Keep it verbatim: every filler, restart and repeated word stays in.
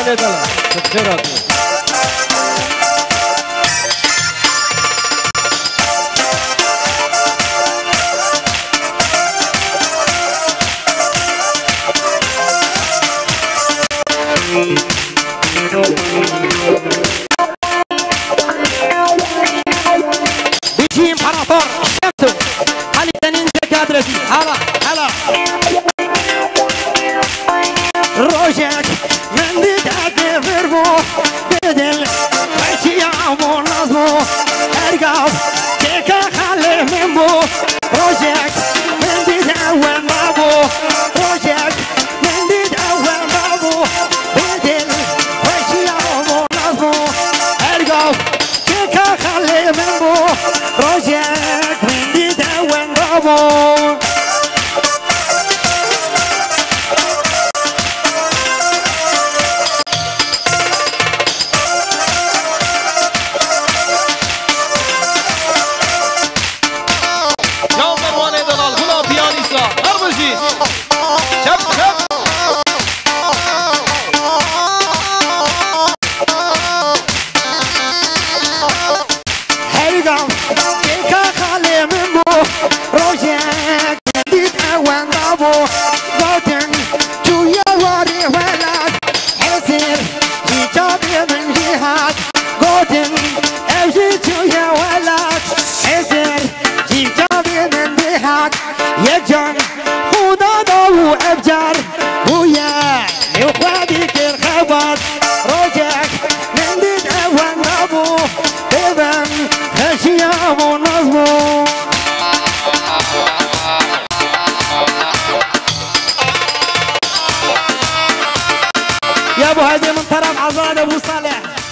وانه دلا خيرات بيجي امبراطور شمسو خلي تنين كادرتي هلا هلا روجك من بدأت فرمو بدل وشي عمو نظمو ارقب تيكا خلي منبو روجك من بدأ وين بابو روجك من بدأ وين بابو بدل وشي عمو نظمو ارقب تيكا خلي منبو روجك من بدأ وين بابو يجان خدا داو ابجار ويا يخوادي كل خبر روجك من ديد اوان ابو ابن خشيام ونظمو يا ابو هذه من طرف عزاد ابو صالح